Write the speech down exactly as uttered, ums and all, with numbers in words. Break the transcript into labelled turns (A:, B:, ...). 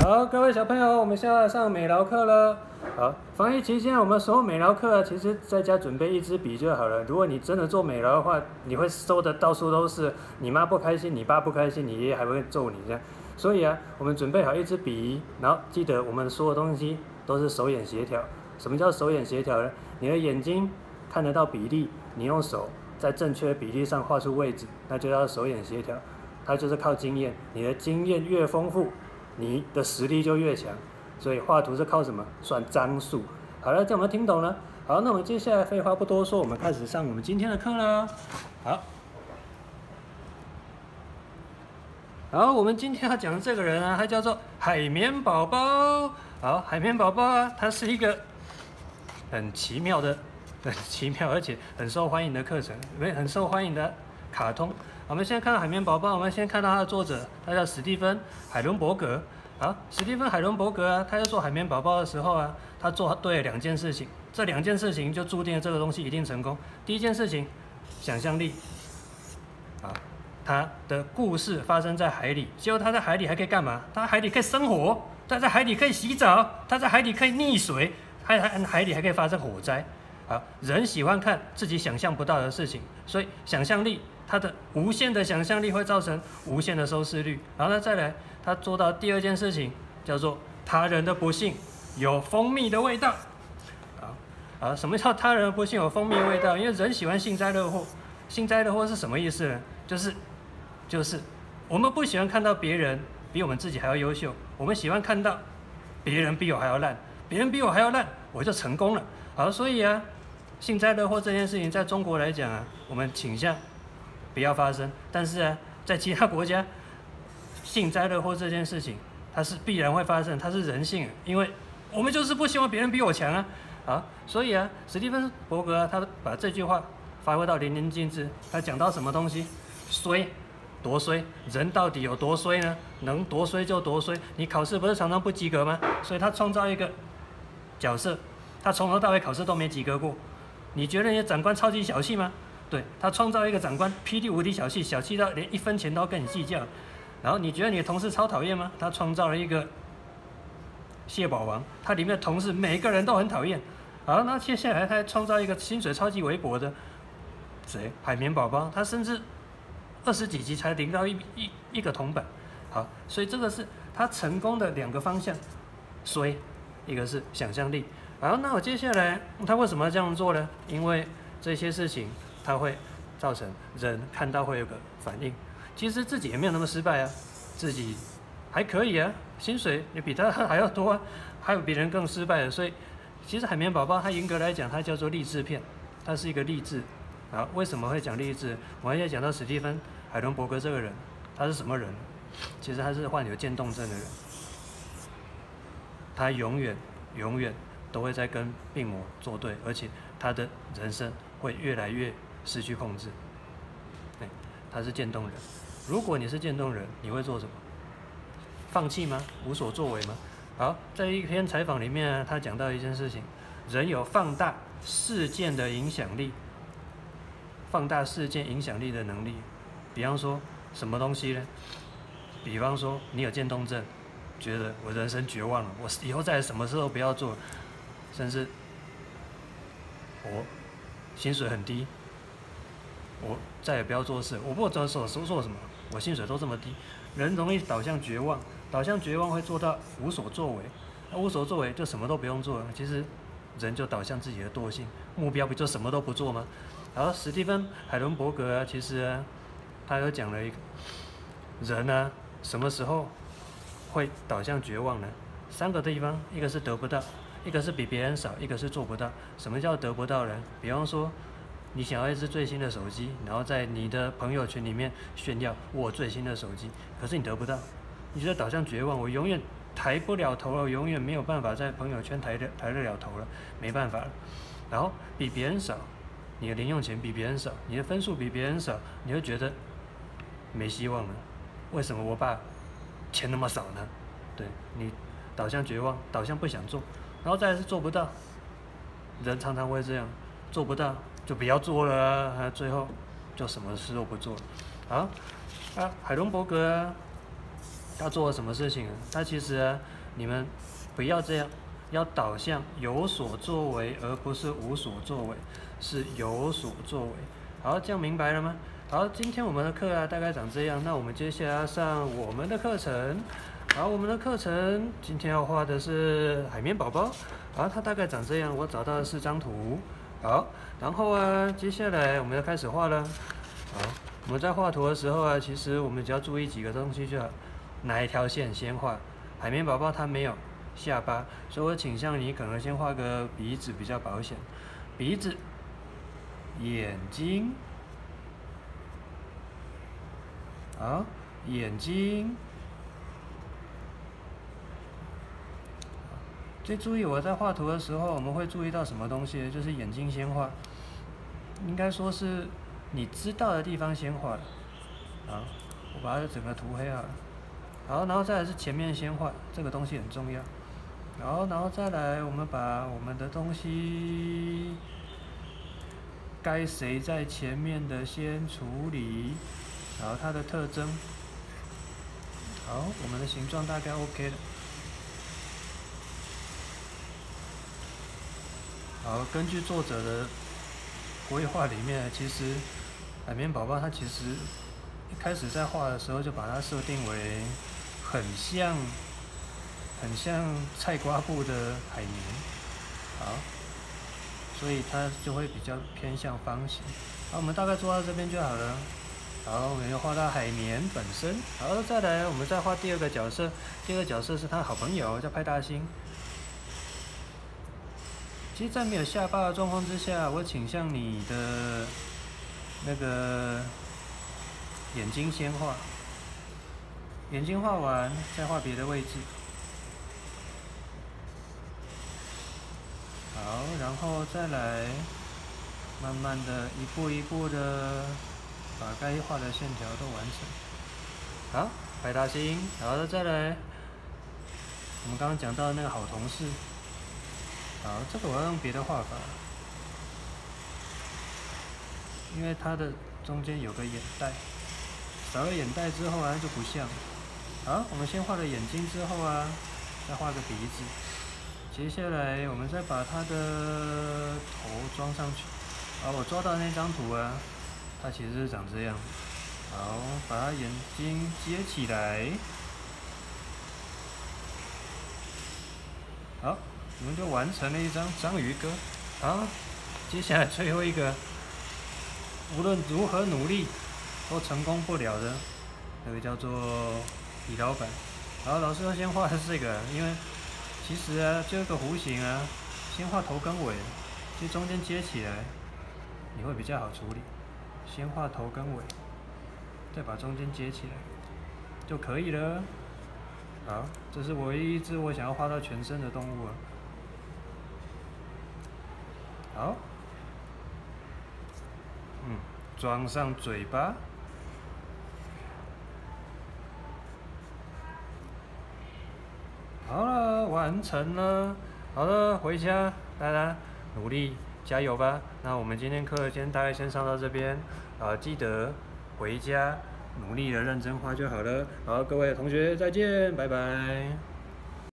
A: 好，各位小朋友，我们现在上美劳课了。好，防疫期间我们所有美劳课啊，其实在家准备一支笔就好了。如果你真的做美劳的话，你会收的到处都是，你妈不开心，你爸不开心，你爷爷还会揍你这样。所以啊，我们准备好一支笔，然后记得我们所有东西都是手眼协调。什么叫手眼协调呢？你的眼睛看得到比例，你用手在正确的比例上画出位置，那就叫手眼协调。它就是靠经验，你的经验越丰富，你的实力就越强。所以画图是靠什么？算张数。好了，这样我们听懂了。好，那我们接下来废话不多说，我们开始上我们今天的课了。好，好，我们今天要讲的这个人啊，他叫做海绵宝宝。好，海绵宝宝啊，他是一个很奇妙的、很奇妙而且很受欢迎的课程，很受欢迎的卡通。我们现在看到海绵宝宝，我们先看到他的作者，他叫史蒂芬·海伦伯格。好，史蒂芬·海伦伯格啊，他在做海绵宝宝的时候啊，他做对了两件事情，这两件事情就注定了这个东西一定成功。第一件事情，想象力。啊，他的故事发生在海里，结果他在海里还可以干嘛？他在海里可以生活，他在海里可以洗澡，他在海里可以溺水，还海海里还可以发生火灾。啊，人喜欢看自己想象不到的事情，所以想象力。他的无限的想象力会造成无限的收视率，然后呢，再来，他做到第二件事情，叫做他人的不幸有蜂蜜的味道。啊啊，什么叫他人的不幸有蜂蜜的味道？因为人喜欢幸灾乐祸，幸灾乐祸是什么意思呢？就是就是我们不喜欢看到别人比我们自己还要优秀，我们喜欢看到别人比我还要烂，别人比我还要烂，我就成功了。好，所以啊，幸灾乐祸这件事情在中国来讲啊，我们倾向不要发生，但是啊，在其他国家，幸灾乐祸这件事情，它是必然会发生，它是人性，因为我们就是不希望别人比我强啊，啊，所以啊，史蒂芬·伯格啊，他把这句话发挥到淋漓尽致。他讲到什么东西？衰，多衰，人到底有多衰呢？能多衰就多衰。你考试不是常常不及格吗？所以他创造一个角色，他从头到尾考试都没及格过。你觉得你的长官超级小气吗？对，他创造一个长官霹雳无敌小气，小气到连一分钱都要跟你计较。然后你觉得你的同事超讨厌吗？他创造了一个蟹堡王，他里面的同事每个人都很讨厌。好，那接下来他还创造一个薪水超级微薄的谁？海绵宝宝，他甚至二十几集才领到一一一个铜板。好，所以这个是他成功的两个方向，衰，一个是想象力。好，那我接下来他为什么要这样做呢？因为这些事情。它会造成人看到会有个反应，其实自己也没有那么失败啊，自己还可以啊，薪水也比他还要多啊，还有比人更失败的，所以其实海绵宝宝它严格来讲它叫做励志片，它是一个励志。啊，为什么会讲励志？我还要讲到史蒂芬·海伦伯格这个人，他是什么人？其实他是患有渐冻症的人，他永远永远都会在跟病魔作对，而且他的人生会越来越失去控制。对，他是渐冻人。如果你是渐冻人，你会做什么？放弃吗？无所作为吗？好，在一篇采访里面，他讲到一件事情：人有放大事件的影响力，放大事件影响力的能力。比方说，什么东西呢？比方说，你有渐冻症，觉得我人生绝望了，我以后再什么事都不要做，甚至我薪水很低。我再也不要做事，我不做做做什么，我薪水都这么低，人容易导向绝望，导向绝望会做到无所作为，那无所作为就什么都不用做了，其实人就导向自己的惰性，目标不就什么都不做吗？然后史蒂芬·海伦伯格啊，其实啊，他有讲了一个人呢、啊，什么时候会导向绝望呢？三个地方，一个是得不到，一个是比别人少，一个是做不到。什么叫得不到呢？比方说，你想要一只最新的手机，然后在你的朋友圈里面炫耀我最新的手机，可是你得不到，你就导向绝望，我永远抬不了头了，我永远没有办法在朋友圈抬得抬得了头了，没办法了。然后比别人少，你的零用钱比别人少，你的分数比别人少，你会觉得没希望了。为什么我爸钱那么少呢？对，你导向绝望，导向不想做，然后再来是做不到，人常常会这样，做不到就不要做了啊，最后就什么事都不做。好，啊，海伦伯格啊， 他做了什么事情啊？他其实啊，你们不要这样，要导向有所作为，而不是无所作为，是有所作为。好，这样明白了吗？好，今天我们的课啊，大概长这样。那我们接下来要上我们的课程。好，我们的课程今天要画的是海绵宝宝。好，它大概长这样。我找到了四张图。好，然后啊，接下来我们要开始画了。好，我们在画图的时候啊，其实我们只要注意几个东西就好。哪一条线先画？海绵宝宝它没有下巴，所以我倾向你可能先画个鼻子比较保险。鼻子、眼睛。好，眼睛。最注意我在画图的时候，我们会注意到什么东西？就是眼睛先画，应该说是你知道的地方先画。好，我把它整个涂黑好了。好，然后再来是前面先画，这个东西很重要。好，然后再来我们把我们的东西该谁在前面的先处理。然后它的特征，好，我们的形状大概 OK 了。好，根据作者的规划里面，其实海绵宝宝它其实一开始在画的时候就把它设定为很像、很像菜瓜布的海绵，好，所以它就会比较偏向方形。好，我们大概做到这边就好了。好，我们又画到海绵本身。好，再来，我们再画第二个角色。第二个角色是他的好朋友，叫派大星。其实，在没有下巴的状况之下，我倾向你的那个眼睛先画，眼睛画完再画别的位置。好，然后再来，慢慢的一步一步的。把该画的线条都完成。好，派大星，然后再来，我们刚刚讲到的那个好同事。好，这个我要用别的画法，因为它的中间有个眼袋，少了眼袋之后啊就不像。好，我们先画了眼睛之后啊，再画个鼻子。接下来我们再把它的头装上去。好，我抓到那张图啊。它其实是长这样，好，把它眼睛接起来，好，我们就完成了一张章鱼哥。好，接下来最后一个，无论如何努力都成功不了的，那个叫做李老板。好，老师要先画的是这个，因为其实啊，这个弧形啊，先画头跟尾，就中间接起来，你会比较好处理。先画头跟尾，再把中间接起来就可以了。好，这是唯一一只我想要画到全身的动物了。好，嗯，装上嘴巴。好了，完成了。好了，回家，大家努力加油吧。那我们今天课先大概先上到这边，啊，记得回家努力的认真画就好了。好，各位同学再见，拜拜。